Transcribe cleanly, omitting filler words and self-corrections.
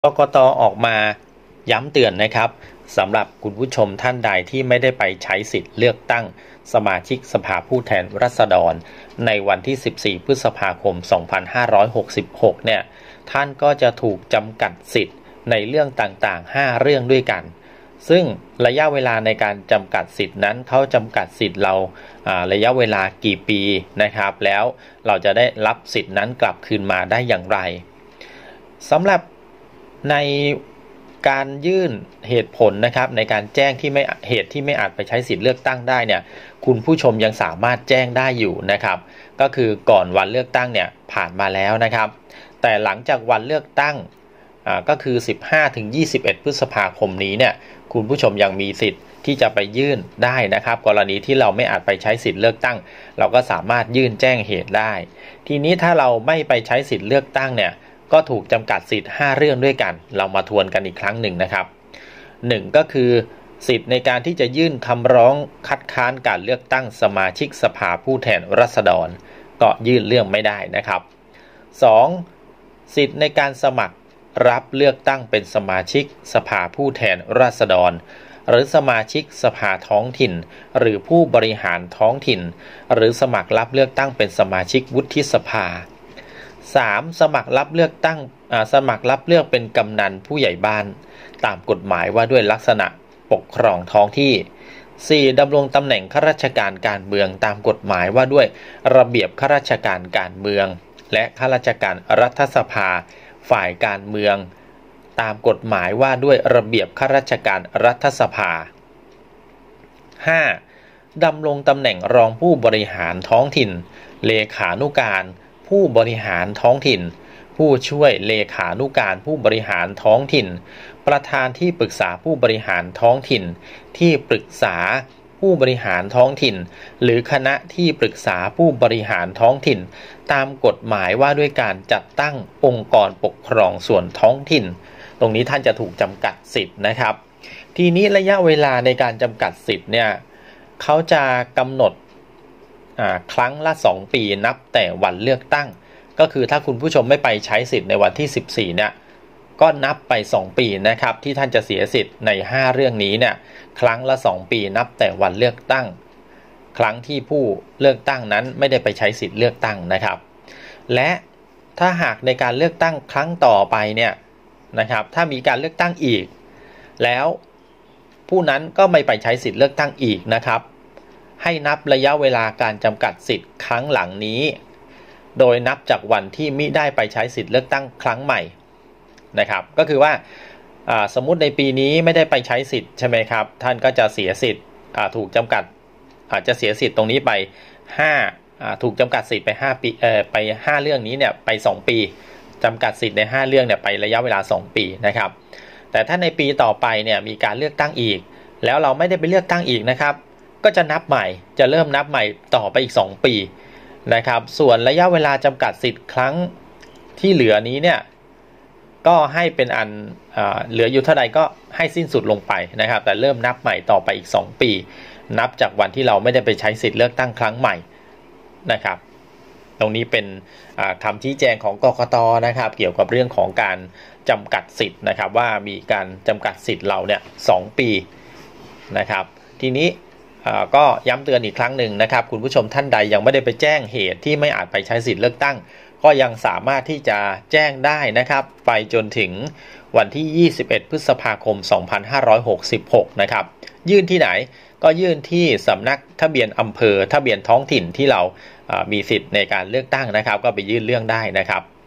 กกต.ออกมาย้ำเตือนนะครับสำหรับคุณผู้ชมท่านใดที่ไม่ได้ไปใช้สิทธิ์เลือกตั้งสมาชิกสภาผู้แทนราษฎรในวันที่ 14 พฤษภาคม 2566 เนี่ยท่านก็จะถูกจำกัดสิทธิ์ในเรื่องต่างๆ 5 เรื่องด้วยกันซึ่งระยะเวลาในการจำกัดสิทธิ์นั้นเขาจำกัดสิทธิ์เราระยะเวลากี่ปีนะครับแล้วเราจะได้รับสิทธิ์นั้นกลับคืนมาได้อย่างไรสำหรับในการยื่นเหตุผลนะครับในการแจ้งเหตุที่ไม่อาจไปใช้สิทธิ์เลือกตั้งได้เนี่ยคุณผู้ชมยังสามารถแจ้งได้อยู่นะครับก็คือก่อนวันเลือกตั้งเนี่ยผ่านมาแล้วนะครับแต่หลังจากวันเลือกตั้งก็คือ 15-21 พฤษภาคมนี้เนี่ยคุณผู้ชมยังมีสิทธิ์ที่จะไปยื่นได้นะครับกรณีที่เราไม่อาจไปใช้สิทธิ์เลือกตั้งเราก็สามารถยื่นแจ้งเหตุได้ทีนี้ถ้าเราไม่ไปใช้สิทธิ์เลือกตั้งเนี่ยก็ถูกจำกัดสิทธิ์ 5 เรื่องด้วยกันเรามาทวนกันอีกครั้งหนึ่งนะครับ1ก็คือสิทธิ์ในการที่จะยื่นคำร้องคัดค้านการเลือกตั้งสมาชิกสภาผู้แทนราษฎรก็ยื่นเรื่องไม่ได้นะครับ2สิทธิ์ในการสมัครรับเลือกตั้งเป็นสมาชิกสภาผู้แทนราษฎรหรือสมาชิกสภาท้องถิ่นหรือผู้บริหารท้องถิ่นหรือสมัครรับเลือกตั้งเป็นสมาชิกวุฒิสภา3สมัครรับเลือกเป็นกำนันผู้ใหญ่บ้านตามกฎหมายว่าด้วยลักษณะปกครองท้องที่4ดำรงตำแหน่งข้าราชการการเมืองตามกฎหมายว่าด้วยระเบียบข้าราชการการเมืองและข้าราชการรัฐสภาฝ่ายการเมืองตามกฎหมายว่าด้วยระเบียบข้าราชการรัฐสภา 5. ดำรงตำแหน่งรองผู้บริหารท้องถิ่นเลขานุการผู้บริหารท้องถิ่นผู้ช่วยเลขานุการผู้บริหารท้องถิ่นประธานที่ปรึกษาผู้บริหารท้องถิ่นที่ปรึกษาผู้บริหารท้องถิ่นหรือคณะที่ปรึกษาผู้บริหารท้องถิ่นตามกฎหมายว่าด้วยการจัดตั้งองค์กรปกครองส่วนท้องถิ่นตรงนี้ท่านจะถูกจำกัดสิทธิ์นะครับทีนี้ระยะเวลาในการจำกัดสิทธิ์เนี่ยเขาจะกำหนดครั้งละ2 ปีนับแต่วันเลือกตั้งก็คือถ้าคุณผู้ชมไม่ไปใช้สิทธิ์ในวันที่14เนี่ยก็นับไป2 ปีนะครับที่ท่านจะเสียสิทธิ์ใน5 เรื่องนี้เนี่ยครั้งละ2 ปีนับแต่วันเลือกตั้งครั้งที่ผู้เลือกตั้งนั้นไม่ได้ไปใช้สิทธิ์เลือกตั้งนะครับและถ้าหากในการเลือกตั้งครั้งต่อไปเนี่ยนะครับถ้ามีการเลือกตั้งอีกแล้วผู้นั้นก็ไม่ไปใช้สิทธิ์เลือกตั้งอีกนะครับให้นับระยะเวลาการจำกัดสิทธิ์ครั้งหลังนี้โดยนับจากวันที่มิได้ไปใช้สิทธิ์เลือกตั้งครั้งใหม่นะครับก็คือว่าสมมุติในปีนี้ไม่ได้ไปใช้สิทธิ์ใช่ไหมครับท่านก็จะเสียสิทธิ์ถูกจำกัดอาจจะเสียสิทธิ์ตรงนี้ไปถูกจำกัดสิทธิ์ไป5 ปีไป5 เรื่องนี้เนี่ยไป2 ปีจำกัดสิทธิ์ใน5 เรื่องเนี่ยไประยะเวลา2 ปีนะครับแต่ถ้าในปีต่อไปเนี่ยมีการเลือกตั้งอีกแล้วเราไม่ได้ไปเลือกตั้งอีกนะครับก็จะนับใหม่จะเริ่มนับใหม่ต่อไปอีก2 ปีนะครับส่วนระยะเวลาจำกัดสิทธิ์ครั้งที่เหลือนี้เนี่ยก็ให้เป็นอันเหลืออยู่เท่าใดก็ให้สิ้นสุดลงไปนะครับแต่เริ่มนับใหม่ต่อไปอีก2 ปีนับจากวันที่เราไม่ได้ไปใช้สิทธิ์เลือกตั้งครั้งใหม่นะครับตรงนี้เป็นคำชี้แจงของกกต.นะครับเกี่ยวกับเรื่องของการจำกัดสิทธิ์นะครับว่ามีการจำกัดสิทธิ์เราเนี่ย2 ปีนะครับทีนี้ก็ย้ำเตือนอีกครั้งหนึ่งนะครับคุณผู้ชมท่านใดยังไม่ได้ไปแจ้งเหตุที่ไม่อาจไปใช้สิทธิ์เลือกตั้งก็ยังสามารถที่จะแจ้งได้นะครับไปจนถึงวันที่21 พฤษภาคม 2566นะครับยื่นที่ไหนก็ยื่นที่สำนักทะเบียนอำเภอทะเบียนท้องถิ่นที่เรามีสิทธิ์ในการเลือกตั้งนะครับก็ไปยื่นเรื่องได้นะครับ